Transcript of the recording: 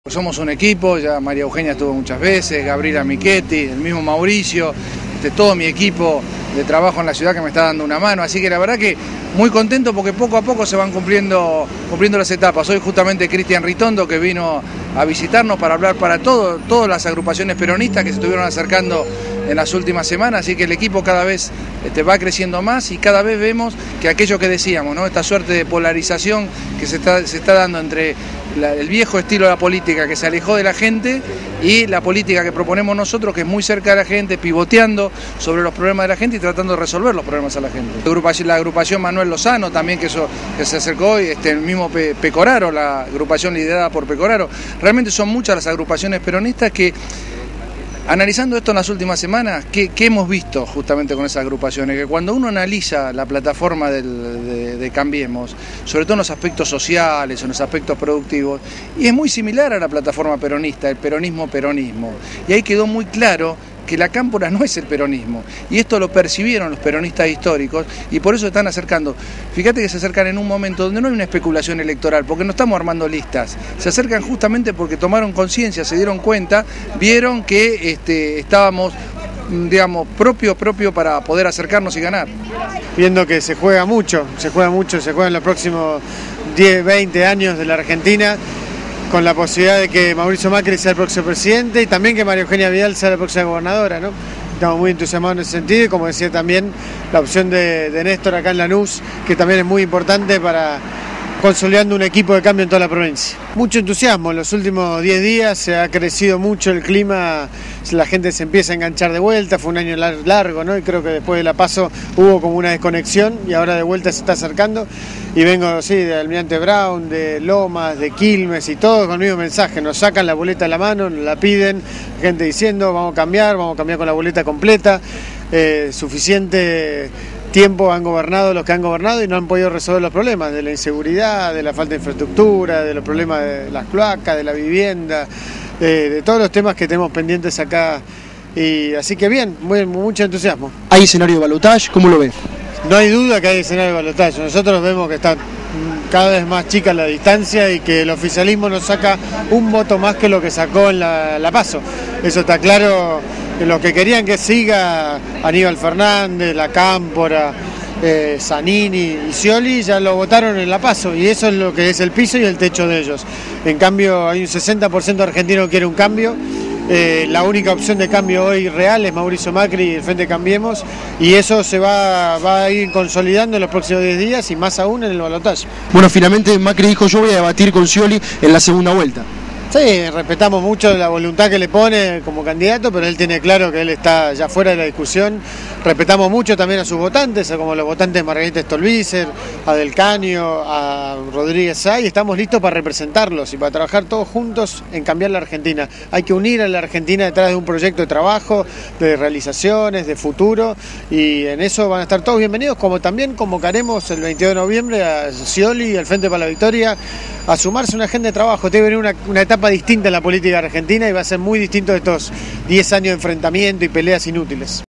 Somos un equipo, ya María Eugenia estuvo muchas veces, Gabriela Michetti, el mismo Mauricio, todo mi equipo de trabajo en la ciudad que me está dando una mano, así que la verdad que muy contento porque poco a poco se van cumpliendo las etapas. Hoy justamente Cristian Ritondo, que vino a visitarnos para hablar para todas las agrupaciones peronistas que se estuvieron acercando en las últimas semanas, así que el equipo cada vez va creciendo más y cada vez vemos que aquello que decíamos, ¿no? Esta suerte de polarización que se está dando entre el viejo estilo de la política que se alejó de la gente y la política que proponemos nosotros, que es muy cerca de la gente, pivoteando sobre los problemas de la gente y tratando de resolver los problemas a la gente. La agrupación Manuel Lozano también, que se acercó hoy, el mismo Pecoraro, la agrupación liderada por Pecoraro. Realmente son muchas las agrupaciones peronistas que, analizando esto en las últimas semanas, ¿qué hemos visto justamente con esas agrupaciones? Que cuando uno analiza la plataforma de Cambiemos, sobre todo en los aspectos sociales, en los aspectos productivos, y es muy similar a la plataforma peronista, el peronismo, y ahí quedó muy claro que la cámpora no es el peronismo, y esto lo percibieron los peronistas históricos, y por eso se están acercando. Fíjate que se acercan en un momento donde no hay una especulación electoral, porque no estamos armando listas, se acercan justamente porque tomaron conciencia, se dieron cuenta, vieron que estábamos, digamos, propio para poder acercarnos y ganar. Viendo que se juega mucho en los próximos 10, 20 años de la Argentina, con la posibilidad de que Mauricio Macri sea el próximo presidente y también que María Eugenia Vidal sea la próxima gobernadora, ¿no? Estamos muy entusiasmados en ese sentido y, como decía también, la opción de Néstor acá en Lanús, que también es muy importante para consolidando un equipo de cambio en toda la provincia. Mucho entusiasmo, en los últimos 10 días se ha crecido mucho el clima, la gente se empieza a enganchar de vuelta, fue un año largo, ¿no? Y creo que después de la PASO hubo como una desconexión y ahora de vuelta se está acercando. Y vengo, sí, de Almirante Brown, de Lomas, de Quilmes y todos con el mismo mensaje, nos sacan la boleta a la mano, nos la piden, gente diciendo vamos a cambiar con la boleta completa, suficiente tiempo han gobernado los que han gobernado y no han podido resolver los problemas de la inseguridad, de la falta de infraestructura, de los problemas de las cloacas, de la vivienda, de todos los temas que tenemos pendientes acá. Y así que bien, mucho entusiasmo. ¿Hay escenario de balotaje? ¿Cómo lo ves? No hay duda que hay escenario de balotaje. Nosotros vemos que está cada vez más chica la distancia y que el oficialismo nos saca un voto más que lo que sacó en la PASO. Eso está claro. Los que querían que siga Aníbal Fernández, La Cámpora, Zanini y Scioli ya lo votaron en la PASO y eso es lo que es el piso y el techo de ellos. En cambio hay un 60% argentino que quiere un cambio. La única opción de cambio hoy real es Mauricio Macri y el Frente Cambiemos, y eso se va a ir consolidando en los próximos 10 días y más aún en el balotaje. Bueno, finalmente Macri dijo: yo voy a debatir con Scioli en la segunda vuelta. Sí, respetamos mucho la voluntad que le pone como candidato, pero él tiene claro que él está ya fuera de la discusión. Respetamos mucho también a sus votantes, como los votantes de Margarita Stolbizer, a Del Caño, a Rodríguez Sá, y estamos listos para representarlos y para trabajar todos juntos en cambiar la Argentina. Hay que unir a la Argentina detrás de un proyecto de trabajo, de realizaciones, de futuro, y en eso van a estar todos bienvenidos, como también convocaremos el 22 de noviembre a Scioli y al Frente para la Victoria a sumarse a una agenda de trabajo. Tiene que venir una etapa distinta en la política argentina y va a ser muy distinto de estos 10 años de enfrentamiento y peleas inútiles.